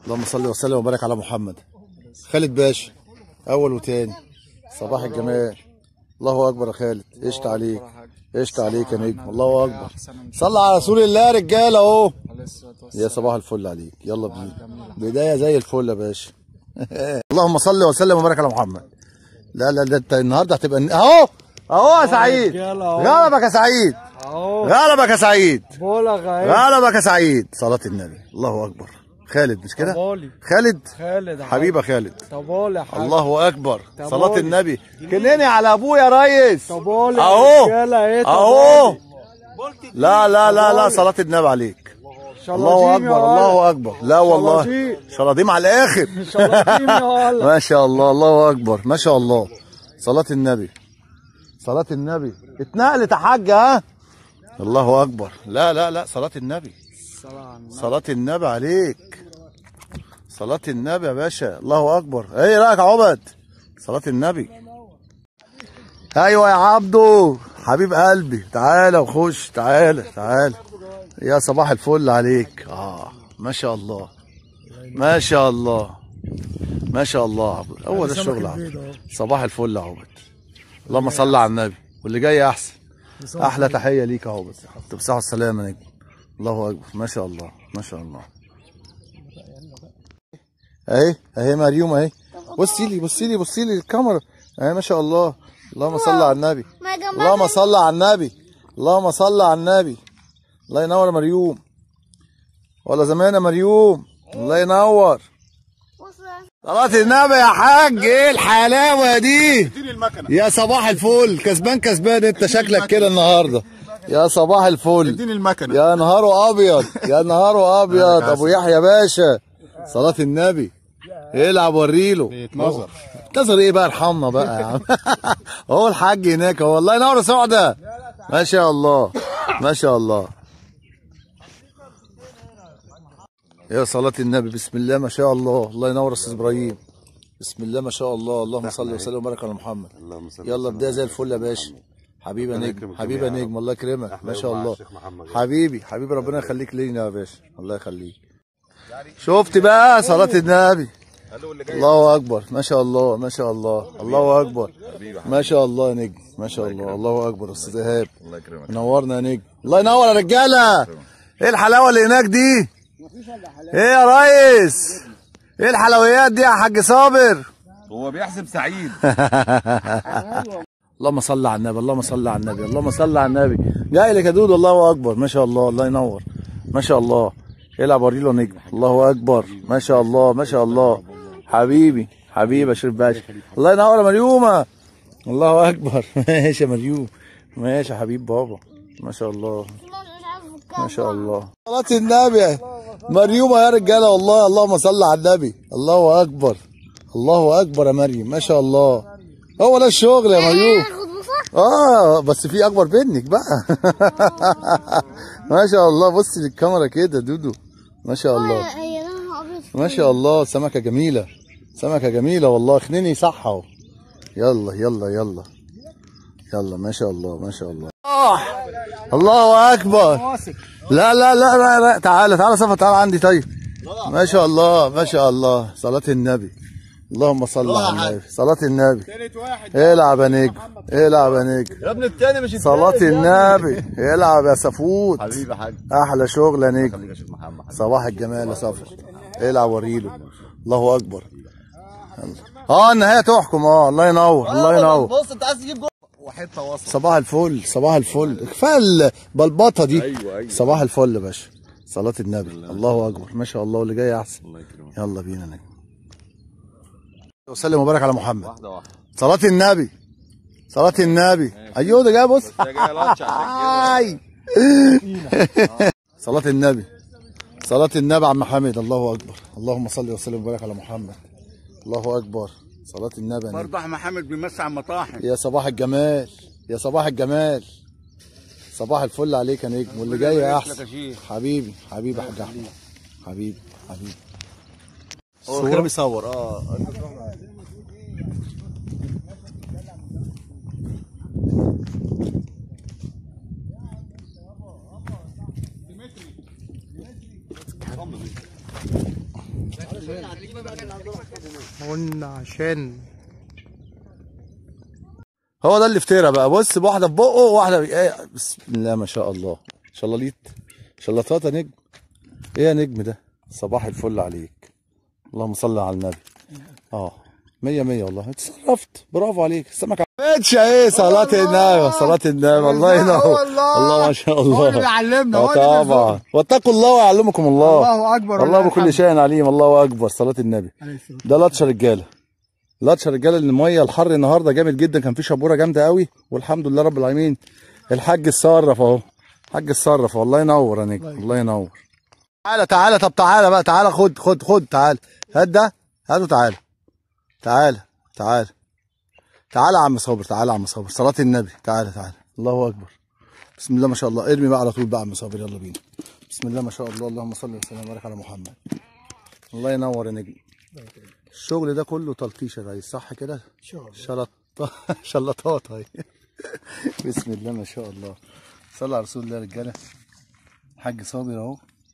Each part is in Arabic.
اللهم صل وسلم وبارك على محمد. خالد باشا اول وتاني، صباح الجمال. الله اكبر يا خالد، قشط عليك قشط عليك يا نجم. الله اكبر، صلى على رسول الله يا رجاله اهو. يا صباح الفل عليك، يلا بينا بدايه زي الفل يا باشا. اللهم صل وسلم وبارك على محمد. لا لا ده انت النهارده هتبقى اهو اهو يا سعيد. غلبك يا سعيد، غلبك يا سعيد، غلبك يا سعيد. صلاة النبي، الله اكبر. خالد مش كده؟ خالد حبيبه خالد. الله اكبر، صلاة النبي. كنني على ابويا يا ريس اهو اهو. لا لا لا لا، صلاة النبي عليك. الله اكبر الله اكبر. لا والله شلاضيم على الاخر. ما شاء الله، الله اكبر ما شاء الله. صلاة النبي، صلاة النبي. اتنقلت يا حاج ها. الله اكبر. لا لا لا، صلاة النبي، صلاة النبي عليك، صلاة النبي يا باشا. الله اكبر. ايه رايك يا عبد؟ صلاة النبي. ايوه يا عبدو حبيب قلبي، تعالى وخش، تعالى تعالى. يا صباح الفل عليك. ما شاء الله ما شاء الله ما شاء الله عبد. هو ده الشغل عبد. صباح الفل يا عبد. اللهم صل على النبي، واللي جاي احسن. احلى تحيه ليك يا عبد، بصحه والسلامه يا نجم. الله اكبر ما شاء الله ما شاء الله. اهي اهي مريوم اهي. بصي لي بصي لي بصي لي الكاميرا اهي. ما شاء الله. اللهم صل على النبي، اللهم صل على النبي، اللهم صل على النبي. الله ينور يا مريوم، ولا زمان يا مريوم. الله ينور. صلاة النبي يا حاج. ايه الحلاوه دي؟ يا صباح الفل. كسبان كسبان انت شكلك كده النهارده. يا صباح الفل. اديني المكنه. يا نهاره ابيض يا نهاره ابيض. ابو يحيى باشا، صلاة النبي. العب وريله. بيتنظر. انتظر ايه بقى؟ ارحمنا بقى يا عم. اهو الحاج هناك اهو. الله ينور يا سعده. ما شاء الله ما شاء الله. يا صلاة النبي. بسم الله ما شاء الله. الله ينور يا استاذ ابراهيم. بسم الله ما شاء الله. اللهم صل وسلم وبارك على محمد. يلا بدايه زي الفل يا باشا. حبيبي يا نجم، حبيبي يا نجم. الله يكرمك ما شاء الله. حبيبي حبيبي، ربنا يخليك لينا يا باشا. الله يخليك. شفت بقى صلاة النبي. الله اكبر ما شاء الله ما شاء الله. الله اكبر ما شاء الله يا نجم ما شاء الله. الله اكبر. استاذ ايهاب منورنا يا نجم. الله ينور يا رجاله. ايه الحلاوه اللي هناك دي؟ ايه يا ريس؟ ايه الحلويات دي يا حاج صابر؟ هو بيحسب سعيد. اللهم صل على النبي، اللهم صل على النبي، اللهم صل على النبي. جاي لك يا دود. الله اكبر ما شاء الله. الله ينور ما شاء الله. العب وريله نجم. الله اكبر ما شاء الله ما شاء الله. حبيبي حبيبي يا شريف باشا. الله ينور يا مريومه. الله اكبر. ماشي يا مريوم، ماشي يا حبيب بابا. ما شاء الله ما شاء الله. صلاة النبي مريومه يا رجاله والله. اللهم صل على النبي. الله اكبر الله اكبر يا مريم ما شاء الله. هو ده الشغل يا مريوم. بس في اكبر منك بقى. ما شاء الله. بصي للكاميرا كده دودو. ما شاء الله ما شاء الله. سمكه جميله، سمكه جميله والله. خنيني صح اهو. يلا يلا يلا يلا. ما شاء الله ما شاء الله. الله اكبر. لا لا لا لا, لا. تعالى تعالى صفا، تعالى عندي. طيب ما شاء الله ما شاء الله. صلاة النبي. اللهم صل على النبي. صلاة النبي. العب يا نجم، العب يا نجم يا ابن التاني. مش صلاة النبي. العب يا سفوت. حبيبي يا حاج. احلى شغل يا نجم. صباح الجمال يا صفا. العب وريله. الله اكبر. النهايه تحكم. الله ينور الله ينور. بص انت عايز تجيب جول وحته وسط. صباح الفل صباح الفل. كفايه البلبطه دي. ايوه. صباح الفل يا باشا. صلاة النبي. الله اكبر ما شاء الله. واللي جاي احسن. يلا بينا نجم. وسلم وبارك على محمد. واحده واحده. صلاة النبي صلاة النبي. ايوه ده جاي. بص صلاة النبي صلاة النبي. عم حامد. الله اكبر. اللهم صل وسلم وبارك على محمد. الله اكبر. صلاة النبي. برضه عم حامد بيمسي على المطاحن. يا صباح الجمال يا صباح الجمال. صباح الفل عليك يا نجم، واللي جاي احسن. حبيبي حبيبي يا حاج احمد. حبيبي حبيبي. هو كده بيصور. قلنا عشان هو ده اللي افترى بقى. بص، بواحده في بقه وواحده بسم الله ما شاء الله. ان شاء الله ليت، ان شاء الله طاطا نجم. ايه يا نجم ده؟ صباح الفل عليك. اللهم صل على النبي. 100 100 والله. اتصرفت، برافو عليك. السمكه ماتش ايه. صلاه النبي، صلاه النبي. الله ينور. الله ما شاء الله. هو اللي بيعلمنا، هو اللي طبعا. واتقوا الله ويعلمكم الله. الله اكبر. الله بكل شيء عليم. الله اكبر. صلاه النبي. ده لطشه رجاله، لطشه رجاله. الميه الحر النهارده جامد جدا، كان في شبوره جامده قوي والحمد لله رب العالمين. الحاج اتصرف اهو، الحاج اتصرف. الله ينور يا نجم، الله ينور. تعالى تعالى. طب تعالى بقى، تعالى خد تعالى. هات ده، هاته. تعالى تعالى تعالى تعالى يا عم صابر، تعالى يا عم صابر. صلاة النبي. تعالى تعالى. الله اكبر. بسم الله ما شاء الله. ارمي بقى على طول بقى يا عم صابر. يلا بينا. بسم الله ما شاء الله. اللهم صل وسلم وبارك على محمد. الله ينور يا نجم. الشغل ده كله تلطيش يا ريس، صح كده؟ شلطات اهي. بسم الله ما شاء الله. صلى على رسول الله يا رجاله. الحاج صابر اهو.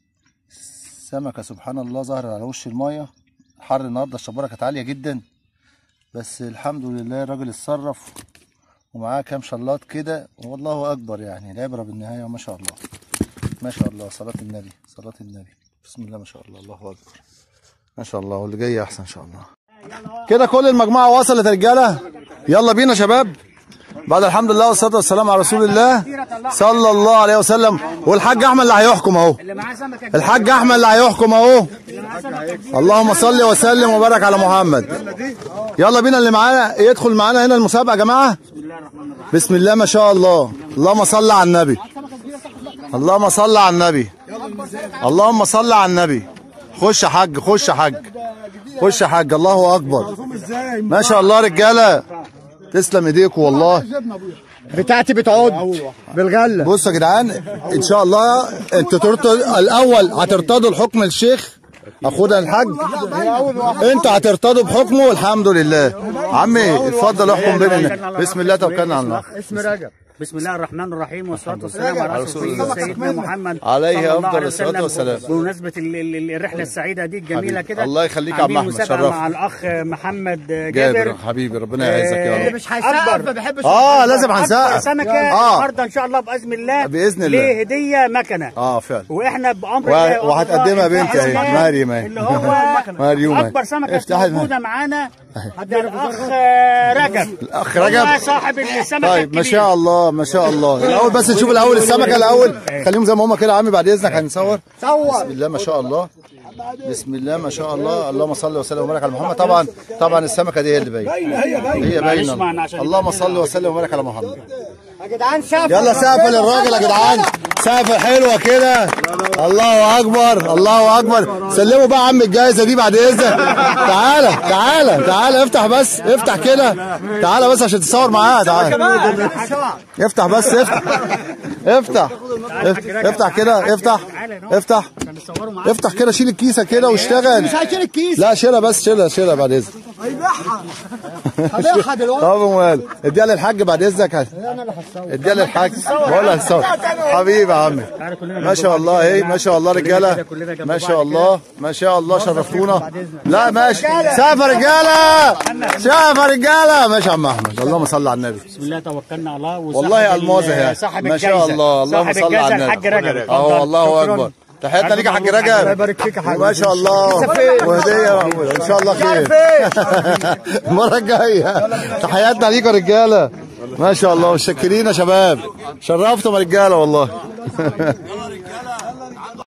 سمكه سبحان الله ظهر على وش الميه. الحر النهارده الشبوره كانت عاليه جدا، بس الحمد لله الراجل اتصرف ومعاه كام شلاط كده. والله اكبر يعني. العبره بالنهايه. وما شاء الله ما شاء الله. صلاه النبي، صلاه النبي. بسم الله ما شاء الله. الله اكبر ما شاء الله. واللي جاي احسن ان شاء الله. كده كل المجموعه وصلت يا رجاله. يلا بينا يا شباب. بعد الحمد لله والصلاه والسلام على رسول الله صلى الله عليه وسلم. والحاج احمد اللي هيحكم اهو. الحاج احمد اللي هيحكم اهو. اللهم صل وسلم وبارك على محمد. يلا بينا اللي معانا يدخل معانا هنا المسابقه يا جماعه. بسم الله ما شاء الله. اللهم صل على النبي. اللهم صل على النبي. اللهم صل على النبي. خش يا حاج، خش يا حاج، خش يا حاج. الله اكبر ما شاء الله رجاله. تسلم ايديكم والله. بتاعتي بتعود بالغله. بصوا يا جدعان، ان شاء الله انتوا ترتضوا الاول، هترتضوا الحكم الشيخ اخونا الحاج. انتوا هترتضوا بحكمه والحمد لله. عمي اتفضل احكم بيننا. بسم الله توكلنا على الله. اسم رجب. بسم الله الرحمن الرحيم والصلاة والسلام على رسول الله سيدنا محمد عليه افضل الصلاة والسلام. بمناسبة الرحلة السعيدة دي الجميلة كده، الله يخليك يا عم احمد. شرفنا مع الاخ محمد جابر حبيبي. ربنا يعزك يا رب. مش هيسقف ما بحبش. لازم هنسقف. سمكة النهارده ان شاء الله باذن الله. باذن الله. ليه هدية مكنة. فعلا. واحنا بامر الله وهتقدمها بنتي اهي مريم اهي. اللي هو مريم اكبر سمكة موجودة معانا الاخ رجب. الاخ رجب صاحب السمكة. طيب ما شاء الله ما شاء الله. الاول بس نشوف الاول السمكه الاول. خليهم زي ما هم كده يا عمي بعد اذنك. هنصور. بسم الله ما شاء الله. بسم الله ما شاء الله. اللهم صل وسلم وبارك على محمد. طبعا السمكه دي هي اللي باينه. هي باينه. اللهم صل وسلم وبارك على محمد. يا جدعان سقف. يلا سقف للراجل يا جدعان. سقفه حلوه كده. الله اكبر الله اكبر. سلموا بقى عم الجائزه دي بعد اذنك. تعالى تعالى تعالى. افتح بس، افتح كده. تعالى بس عشان تتصور معاه. تعالى افتح بس. افتح افتح كده. افتح كده. شيل الكيسه كده واشتغل. مش هشيل الكيس. لا شيلها بس. شيلها بعد اذنك. هبيعها دلوقتي. طب ومال. اديها للحاج بعد اذنك. انا اللي هتصور. اديها للحاج. بقول لها هتصور. حبيبي يا عمي. ما شاء الله ايه. ما شاء الله رجاله. ما شاء الله ما شاء الله. شرفتونا. لا ماشي. سقف يا رجاله. سقف يا رجاله. ماشي يا عم احمد. اللهم صل على النبي. بسم الله توكلنا على الله. والله الموزه يعني. ما شاء الله. اللهم صل على النبي. الحاج رجب. الله اكبر. تحياتنا ليك يا حاج رجب. الله يبارك فيك يا حاج. ما شاء الله. وهديه ان شاء الله خير. المره الجايه. تحياتنا ليك يا رجاله. ما شاء الله. متشكرين يا شباب. شرفتم يا رجاله والله.